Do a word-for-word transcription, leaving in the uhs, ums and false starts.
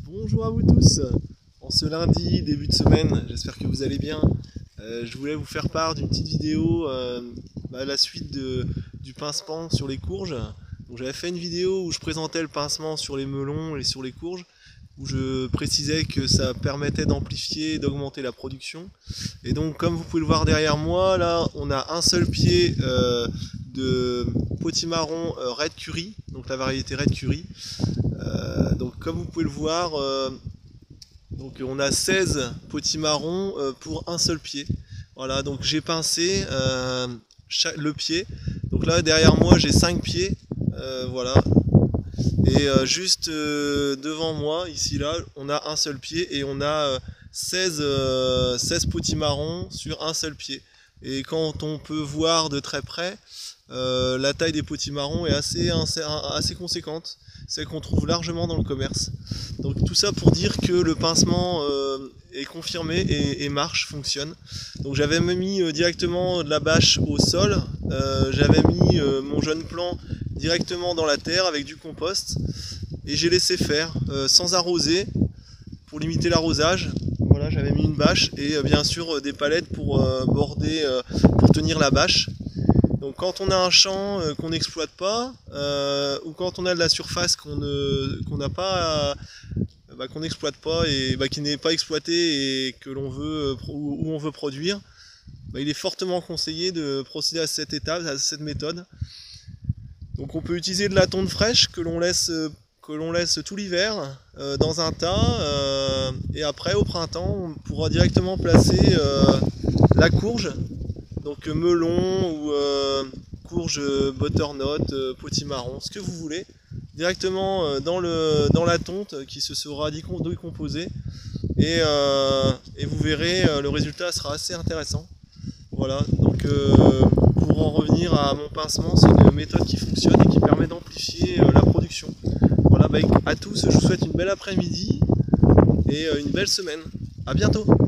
Bonjour à vous tous. En ce lundi, début de semaine, j'espère que vous allez bien. Euh, je voulais vous faire part d'une petite vidéo euh, à la suite de, du pincement sur les courges. J'avais fait une vidéo où je présentais le pincement sur les melons et sur les courges, où je précisais que ça permettait d'amplifier et d'augmenter la production. Et donc, comme vous pouvez le voir derrière moi, là on a un seul pied euh, de potimarron euh, Red Curry, donc la variété Red Curry. Euh, donc comme vous pouvez le voir, euh, donc on a seize potimarrons euh, pour un seul pied. Voilà, donc j'ai pincé euh, chaque, le pied. Donc là derrière moi j'ai cinq pieds, euh, voilà. Et euh, juste euh, devant moi, ici là, on a un seul pied et on a euh, seize, euh, seize potimarrons sur un seul pied. Et quand on peut voir de très près, euh, la taille des potimarrons est assez, assez, assez conséquente, celle qu'on trouve largement dans le commerce. Donc tout ça pour dire que le pincement euh, est confirmé et, et marche, fonctionne. Donc j'avais mis euh, directement de la bâche au sol, euh, j'avais mis euh, mon jeune plant directement dans la terre avec du compost et j'ai laissé faire euh, sans arroser pour limiter l'arrosage. Voilà, j'avais mis une bâche et euh, bien sûr euh, des palettes pour euh, border, euh, pour tenir la bâche. Donc quand on a un champ euh, qu'on n'exploite pas euh, ou quand on a de la surface qu'on ne qu'on n'a pas, euh, bah, qu'on n'exploite pas et bah, qui n'est pas exploité et que l'on veut euh, où on veut produire, bah, il est fortement conseillé de procéder à cette étape, à cette méthode. Donc on peut utiliser de la tonte fraîche que l'on laisse, que l'on laisse tout l'hiver euh, dans un tas euh, et après au printemps on pourra directement placer euh, la courge, donc melon ou euh, courge butternut, euh, potimarron, ce que vous voulez, directement euh, dans, le, dans la tonte qui se sera décomposée et, euh, et vous verrez euh, le résultat sera assez intéressant. Voilà, donc euh, pour en revenir à mon pincement, c'est une méthode qui fonctionne et qui permet d'amplifier euh, la production. Voilà, bah, à tous, je vous souhaite une belle après-midi et euh, une belle semaine. À bientôt!